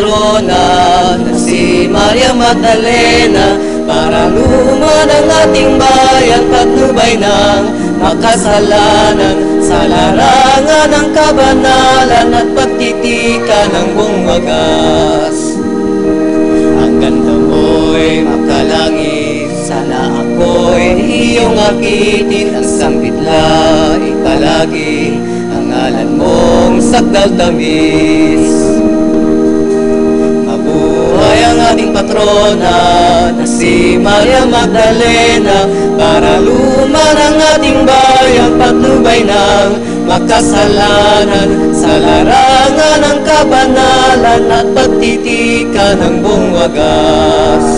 patrona na si Maria Magdalena, para luman ang ating bayan, patnubay ng makasalanan, sa larangan ng kabanalan at pagtitika ng buong wagas. Ang ganda mo'y makalangit, sana ako'y iyong akitin, ang sambitla ipalagi, ang ngalan mong sakdal tamis. Mabuhay ang ating patrona na si Maria Magdalena, para luman ang ating bayan, patnubay ng makasalanan, sa larangan ng kabanalan at pagtitika ng buong wagas.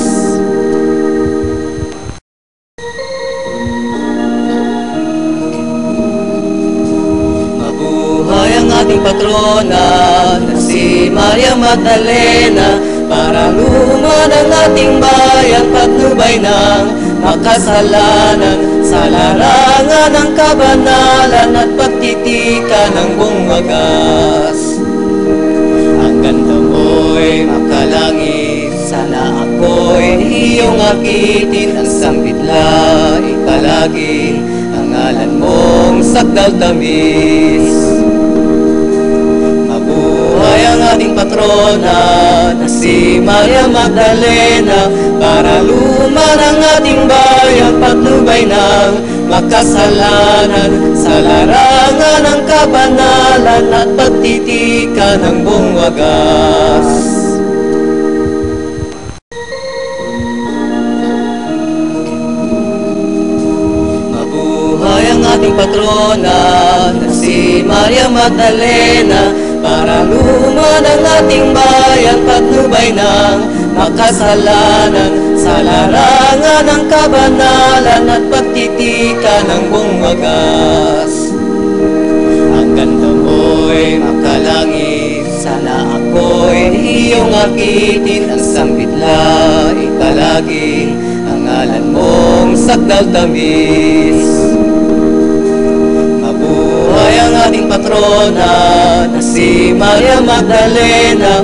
Mabuhay ang ating patrona na si Maria Magdalena, para luman ang ating bayan, patnubay ng makasalanan, sa larangan ng kabanalan at pagtitika ng buong wagas. Ang ganda mo'y makalangit, sana ako'y iyong akitin, ang sambitla ipalagi, ang ngalan mong sakdal tamis. Mabuhay ang ating patrona na si Maria Magdalena, para luman ang ating bayan, patnubay ng makasalanan, sa larangan ng kabanalan at pagtitika ng buong wagas. Mabuhay ang ating patrona na si Maria Magdalena, para luman ang ating bayan, patnubay ng makasalanan, sa larangan ng kabanalan at pagtitika ng buong wagas. Ang ganda mo'y makalangit, sana ako'y iyong akitin, ang sambitla ipalagi, ang ngalan mong sakdal tamis. Mabuhay ang ating patrona na si Maria Magdalena,